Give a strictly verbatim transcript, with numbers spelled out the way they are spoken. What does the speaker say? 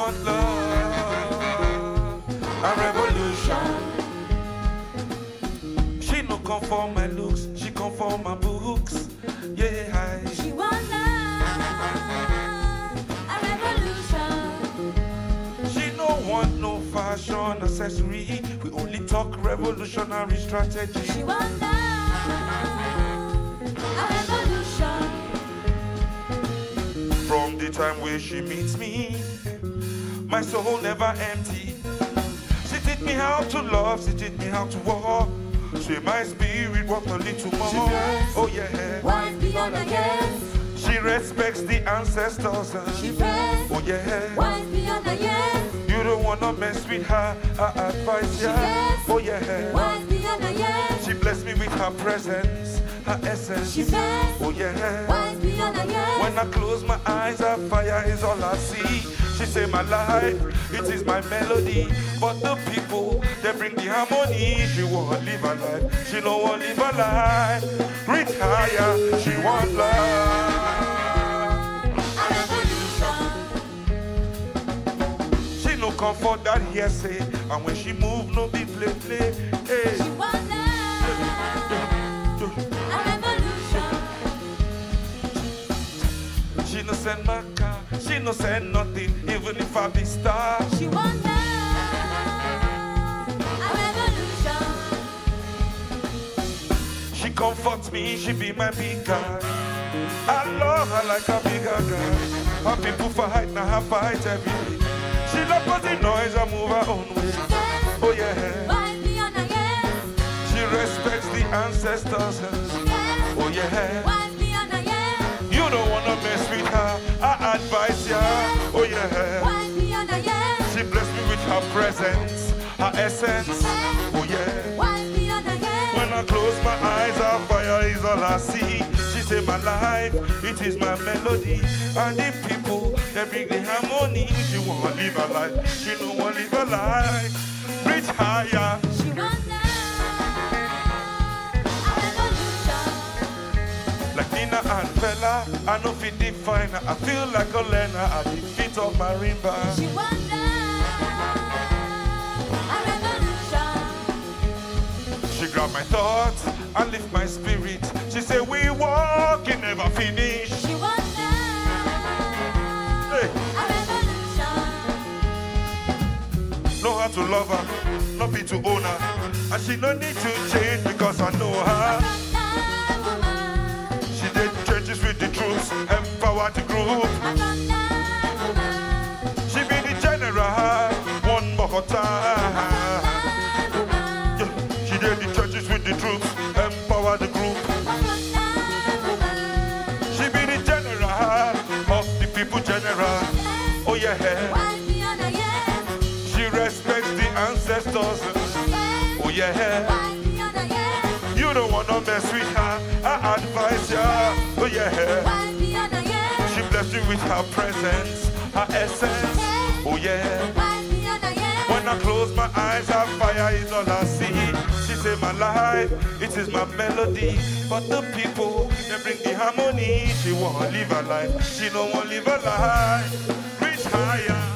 want love, a revolution. She no come for my looks, she come for my books. Yeah, she want love, a revolution. She no want no fashion accessory. We only talk revolutionary strategy. She want love, a revolution. From the time where she meets me, my soul never empty. She teach me how to love, she teach me how to walk. She my spirit walk a little more. Oh yeah. Wise beyond a yes. She respects the ancestors. She press. Oh yeah. Wise beyond a yes. You don't wanna mess with her. I advise ya. Yes. Oh yeah. Wise beyond a yes. She blessed me with her presence, her essence. She press. Oh yeah. Wise beyond a yes. When I close my eyes, her fire is all I see. She say my life, it is my melody. But the people, they bring the harmony. She won't live her life, she don't want live her life. Reach higher, she want love. A revolution. She no comfort that hearsay, and when she move, no be play play. Hey. She want love. A revolution. She no send my car, she no send nothing, even if I be star. She want love. A revolution. She comforts me, she be my big guy. I love her like a bigger guy. Her people fight, now her fight every day. She love the noise, I move her own way. Oh yeah. Wise beyond a yes. She respects the ancestors. Oh yeah. Wise beyond a yes. You don't wanna mess with her, I advise ya. Oh yeah. Wise beyond a yes. She blessed me with her presence, her essence. Oh yeah. Wise beyond a yes. When I close my eyes, her fire is all I see. She say my life, it is my melody. And the people, they bring the harmony. She won't live her life, she don't want live her life. Reach higher. She want love. A revolution. Like Nina and Fella, I know fit define her. I feel like a learner at the feet of marimba. She want love. A revolution. She grab my thoughts and lift my spirit. She say we walk, it never finish. She want love. Hey. A revolution. Know how to love her, not be to own her. And she no need to change because I know her. She did churches with the troops, empower the group. She be the general, one more time. Yeah. She did the churches with the troops, empower the group. She be the general of the people general. Oh yeah. She respects the ancestors. Oh yeah. You don't wanna mess with her, I advise ya. Oh yeah. She blessed you with her presence, her essence. Oh yeah. When I close my eyes, her fire is all I see. She say my life, it is my melody. But the people, they bring the harmony. She won't live her life, she don't want live her life. Reach higher.